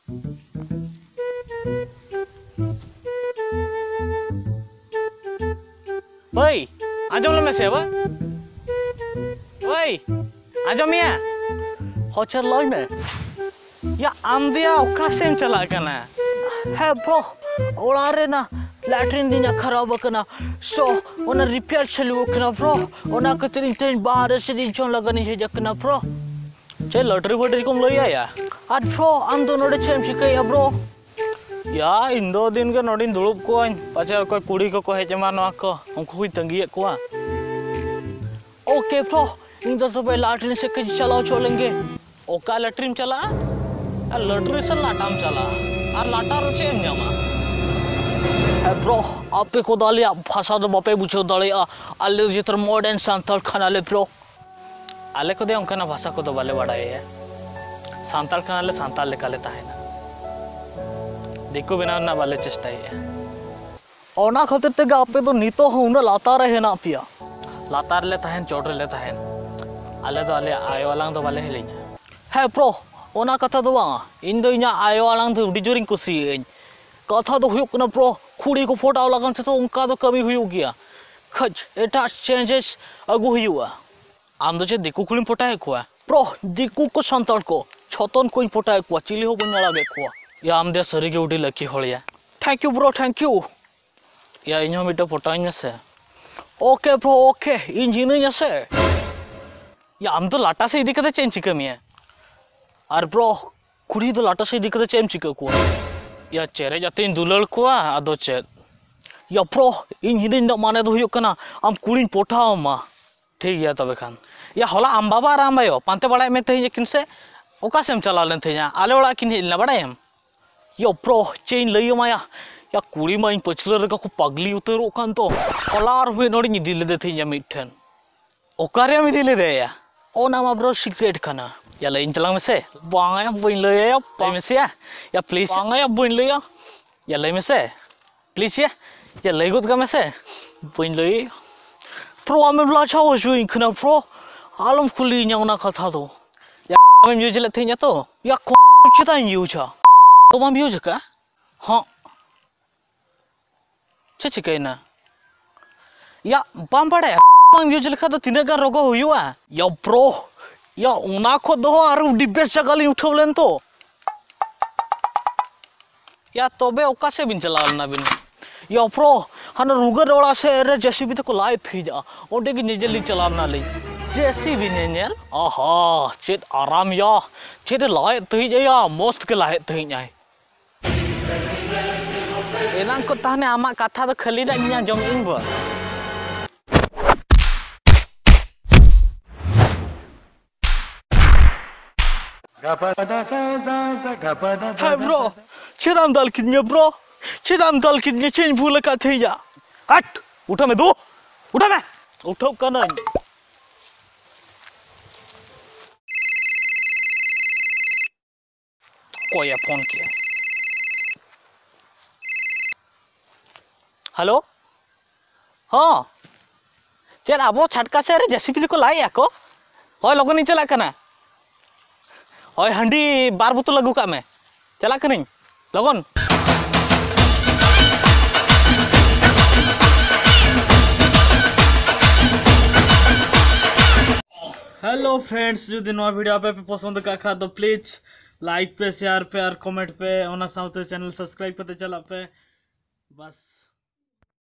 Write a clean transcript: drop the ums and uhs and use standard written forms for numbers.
भाई आजम लो में से भाई आजम मिया होचर लॉय में या आमदिया ओका सेम चला कना है ब्रो ओलारे ना लैट्रिन दिना खराब कना सो ओना रिपेयर चलू कना ब्रो ओना कतरिन तेन बाहर से दिन चों लगनी है जकना ब्रो चे लॉटरी वोटरी कोम लोया या अद ब्रो आम दो नोडे चेम चिकया ब्रो या इन दो दिन के नोडिन दुलुब कोइन पाचे कोई कुड़ी को हेजमा नवा को उनको कोई तंगिए कोआ ओके ब्रो इन दो सब लैट्रिन से कज चलाओ चलेंगे ओका लैट्रिन चला आ लॉटरी से लाटाम चला और लाटा रोचे एम जामा ब्रो आपे को दालिया भाषा दो बापे बुझो दालिया आले जितर मॉडर्न सांताल खानाले ब्रो आले को दे उनका ना भाषा को दो बाले बड़ाए है सांताल खानाले सांताल लेकाले ताहेना देखो बिना ना बाले चेष्टाई है ओना खातिर ते आपे तो नीतो होना लाता रहे ना पिया लातार ले ताहेन चोट ले ताहेन आले तो आले आयो वालांग तो बाले हेलिnya है ब्रो ओना कथा दो बा इन दो इना आयो वालांग तो उडी जोरिंग कुसी कथा दो हुयो कना ब्रो खुड़ी को फोटाव लगन से तो उनका तो कमी हुयो गया खज एटा चेंजेस अगु हुयो आम दो चे दिकु खुलिम फोटाए कोआ ब्रो दिकु को संताल को छतन कोइन फोटाए को चिली हो बन्याला बे को या आम दे सरी के उडी लकी होलिया thank you bro thank you या इनो मिटो फोटाइन से ओके ब्रो ओके इंजीनियर से या आम तो लाटा से इदी कते चेंज चिकमी है और ब्रो कुड़ी तो लाटा से इदी कते चेंज चिक को या चेरे जाते दुलल को आदो चेद या ब्रो इंजीनियर माने दो हुयो कना आम कुड़ीन पोठाओ मा ठीक गया तबे खान या होला आम बाबा आराम आयो पांते बड़ाय में थे किन से ओका सेम चला लेन थे आले वाला किन हिलना बड़ायम यो ब्रो चेन लइयो माया या कुड़ी मा इन पछले रे को पगली उतरो कान तो कलार हुए नोड़ी नि दिले दे थे मिठन ओकारे में दिले दे या ओ नामा ब्रो सीक्रेट खाना या लाइन चलांग में से बांगा बइन ले या में से या प्लीज बांगा या बइन ले या ले में से प्लीज या ले गुद का में से बइन ले प्रो आमे ब्ला छाओ जुइन खना प्रो आलम खुली न्याउना कथा दो या में म्यूजिक ले थे तो या को चिता यूज तो हम म्यूजिक का हां चिके ना या बाम पड़े बाम म्यूजिक का तो तिने का रोगो हुआ या प्रो या उना को दो आरु डिबे सगाली उठवलेन तो या तोबे ओका से बिन चला ना बिन या प्रो हन रुगर वाला से रे जेसीबी को लाइ थी जा ओडे की निजली चलाना ले जेसीबी नेल आहा चेत आराम या चेत लाइ थी या मस्त के लाइ थी जाय एना को ताने आमा कथा तो खाली दा गिया जम इन बो हाय ब्रो चेदाम दाल किदने ब्रो चेदाम दाल किदने चेंज भूल का थे जा हट उठा में दो उठा में उठो कना कोई फोन किया हेलो हाँ चल अब छटका से अरे जेसीबी को लाई को होय लगन नहीं चला कना होय हंडी बार बोतल लगू का में चला कनी लगन हेलो फ्रेंड्स जो नवा वीडियो पे पसंद का खा तो प्लीज लाइक पे शेयर पे और कमेंट पे होना साथ चैनल सब्सक्राइब करते चला पे बस।